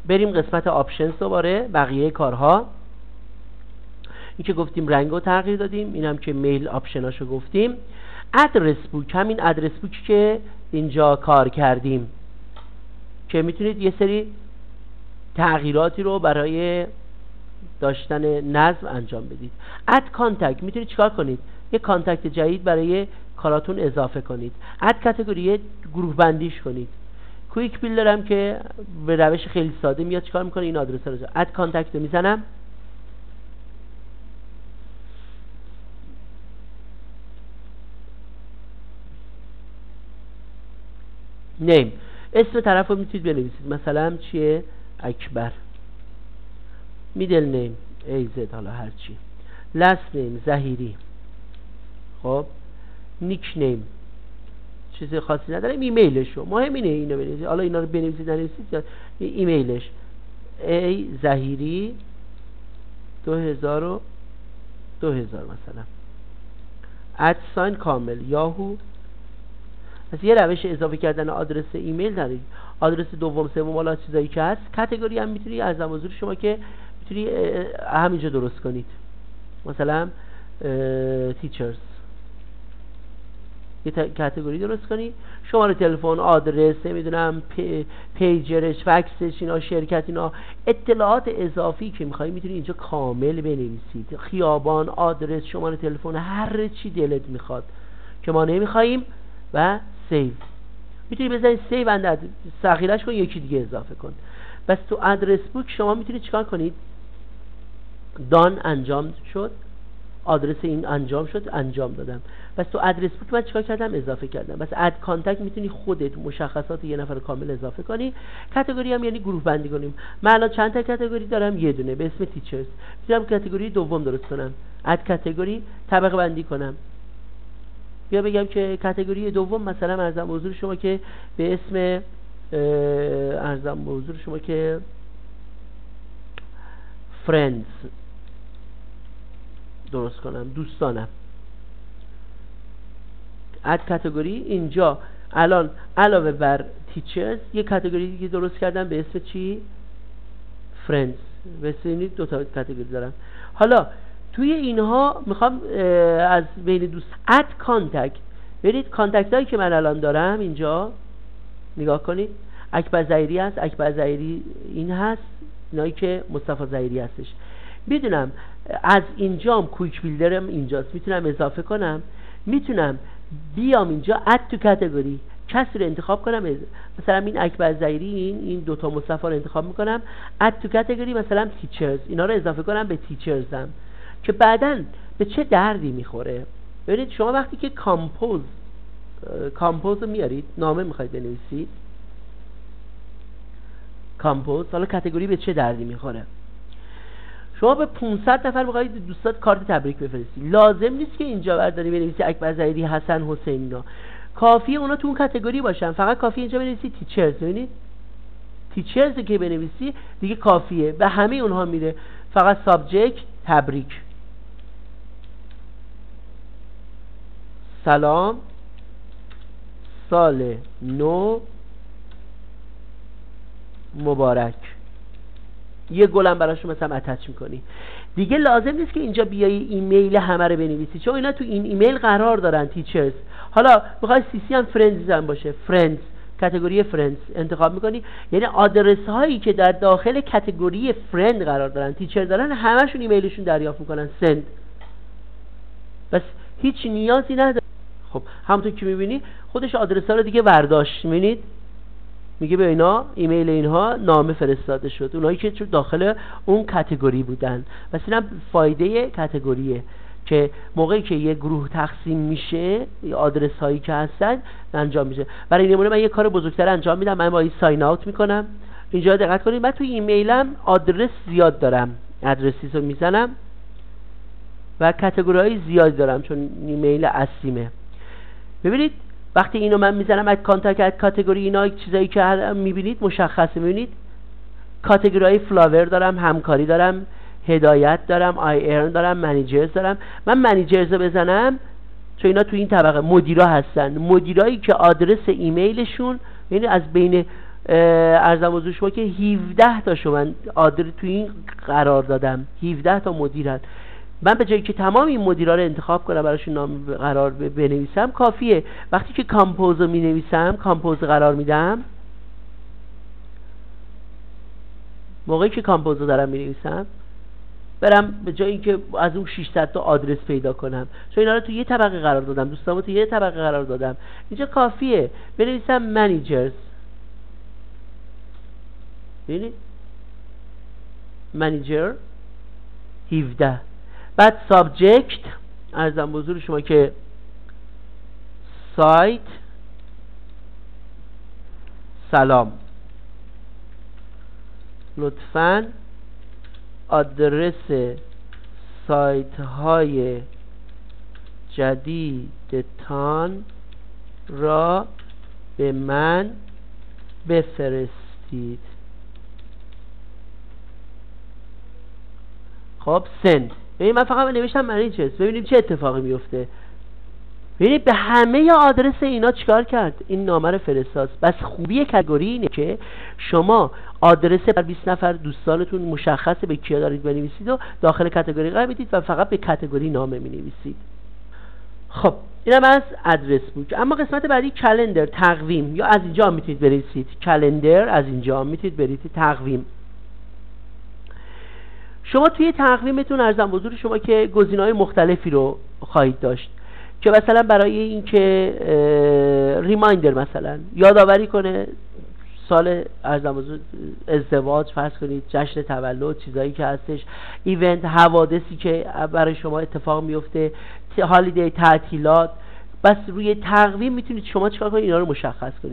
بریم قسمت آپشنز دوباره، بقیه کارها. این که گفتیم رنگو تغییر دادیم، اینم که میل آپشناشو گفتیم. ادرس بوک، همین ادرس بوکی که اینجا کار کردیم که میتونید یه سری تغییراتی رو برای داشتن نظم انجام بدید. اد کانتکت، میتونید چیکار کنید؟ یه کانتکت جدید برای کاراتون اضافه کنید. اد کاتگوری، گروه بندیش کنید. کویک بیلدر هم که به روش خیلی ساده میاد چیکار میکنه؟ این آدرس رو اد کانتکت رو میزنم، نیم، اسم طرف رو میتونید بنویسید، مثلا چیه؟ اکبر. میدل نیم ایزد، حالا هرچی. لاست نیم زهیری. خب نیک نیم چیز خاصی نداره، ایمیلشو مهم اینه اینو بنویسید. حالا اینا رو بنویسید ننویسید یا ایمیلش ای زهیری 2000 مثلا @sign کامل یاهو. پس یه روش اضافه کردن آدرس ایمیل دارید. آدرس دوم سوم حالا چیزایی که هست. کاتگوری هم میتونی از حضور شما که میتونی همینجا درست کنید، مثلا تیچرز یه کاتگوری درست کنی، شماره تلفن، آدرس، نمیدونم پیجرش، فکسش، اینا، شرکت، اینا اطلاعات اضافی که میخوایی میتونی اینجا کامل بنویسید. خیابان، آدرس، شماره تلفن، هر چی دلت میخواد که ما نمیخواییم. و سیو میتونی بزنید، سیو اند ذخیره‌اش کن، یکی دیگه اضافه کن. بس تو ادرس بوک شما میتونید چیکار کنید؟ دان انجام شد، آدرس این انجام شد، انجام دادم. بس تو ادرس بوک من چیکار کردم؟ اضافه کردم. بس اد کانتکت میتونی خودت مشخصات یه نفر کامل اضافه کنی. کاتگوری هم یعنی گروه بندی کنیم. من الان چند تا کاتگوری دارم؟ یه دونه به اسم تیچرز. میتونم کاتگوری دوم درست کنم، اد کاتگوری، طبقه بندی کنم. یا بگم که کاتگوری دوم مثلا ارزم به حضور شما که به اسم ارزم به حضور شما که فرندز درست کنم، دوستانم. اد کاتگوری اینجا الان علاوه بر تیچرز یه کاتگوری دیگه درست کردم به اسم چی؟ فرندز. ببینید دو تا کاتگوری دارم. حالا توی اینها میخوام از بین دوست اد کانتکت، برید کانتکت هایی که من الان دارم اینجا نگاه کنید. اکبر ظهیری هست، اکبر ظهیری این هست، اینایی که مصطفی ظهیری هستش. میدونم از اینجام کویک بیلدرم اینجاست، میتونم اضافه کنم. میتونم بیام اینجا اد تو کاتگوری، کسی رو انتخاب کنم، مثلا این اکبر ظهیری، این دوتا مصطفی رو انتخاب میکنم. اد تو کاتگوری مثلا تیچرز، اینا رو اضافه کنم به تیچرزم که بعداً به چه دردی میخوره. ببینید شما وقتی که کامپوز رو میارید، نامه میخواید بنویسید، کامپوز، حالا کاتگوری به چه دردی میخوره. شما به 500 نفر میخواید دوستات کارت تبریک بفرستید، لازم نیست که اینجا برداری بنویسی اکبر ظهیری، حسن، حسین، اینا کافیه اونا تو اون کاتگوری باشن. فقط کافیه اینجا بنویسی تیچرز. ببینید تیچرز که بنویسی دیگه کافیه، به همه اونها میره. فقط سابجکت تبریک، سلام، سال نو مبارک، یه گلم براشون مثلا اتچ میکنی. دیگه لازم نیست که اینجا بیای ایمیل همه رو بنویسی، چون اینا تو این ایمیل قرار دارن تیچرز. حالا میخوای سی سی هم فرندز هم باشه، فرندز، کاتگوری فرندز انتخاب میکنی، یعنی آدرس هایی که در داخل کاتگوری فرند قرار دارن، تیچر دارن، همشون ایمیلشون دریافت میکنن، سند. بس هیچ نیازی نداره. خب همونطور که میبینی خودش آدرس ها رو دیگه برداشت، میبینید میگه به اینا ایمیل اینها نامه فرستاده شد، اونایی که داخل اون کاتگوری بودن. پس اینم فایده کاتگوریه که موقعی که یه گروه تقسیم میشه، آدرس هایی که هستن انجام میشه. برای نمونه من یه کار بزرگتر انجام میدم، من با این ساین اوت میکنم. اینجا دقت کنید من توی ایمیلم آدرس زیاد دارم، ادرسیز رو میزنم و کاتگوری‌های زیاد دارم چون ایمیل اصلیمه. ببینید وقتی اینو من میزنم اد کانتکت، اد کاتگوری، اینا چیزایی که میبینید مشخصه. میبینید کاتگوری‌های فلاور دارم، همکاری دارم، هدایت دارم، آی ارن دارم، منیجرز دارم. من منیجرز رو بزنم چون اینا تو این طبقه مدیرا هستن، مدیرایی که آدرس ایمیلشون، یعنی از بین ارزم حضور شما که 17 تاشو من آدرس تو این قرار دادم، 17 تا مدیرن. من به جایی که تمام این مدیرا رو انتخاب کنم براشون نام قرار بنویسم کافیه. وقتی که کامپوز رو می نویسم، کامپوز قرار میدم، موقعی که کامپوز رو دارم می نویسم برم به جای اینکه از اون 600 تا آدرس پیدا کنم، چون اینا رو تو یه طبقه قرار دادم، دوستامو تو یه طبقه قرار دادم، اینجا کافیه بنویسم منیجرز. ببینید منیجر 17. بعد سابجکت ارزم به حضور شما که سایت سلام، لطفاً آدرس سایت های جدیدتان را به من بفرستید. خب سند. ببینید من فقط نوشتم منیجرز، ببینیم چه اتفاقی میفته. ببینید به همه آدرس اینا چیکار کرد؟ این نامه رو فرستاد. بس خوبی کاتگوری اینه که شما آدرس بر 20 نفر دوستانتون مشخصه به کیا دارید بنویسید و داخل کاتگوری قرار میدید و فقط به کاتگوری نامه مینویسید. خب اینم از ادرس بوک. اما قسمت بعدی کلندر، تقویم، یا از اینجا میتونید بنویسید کلندر، از اینجا میتونید برید تقویم. شما توی تقویمتون ارزم حضور شما که گزینه‌های مختلفی رو خواهید داشت که مثلا برای اینکه ریمایندر مثلا یادآوری کنه سال ارزم حضور ازدواج، فرض کنید جشن تولد، چیزایی که هستش، ایونت، حوادثی که برای شما اتفاق میفته، هالیدی، تعطیلات. بس روی تقویم میتونید شما چیکار کنید؟ اینا رو مشخص کنید.